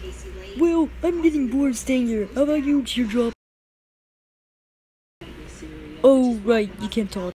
Well, I'm getting bored staying here. How about you, Teardrop? Oh, right, you can't talk.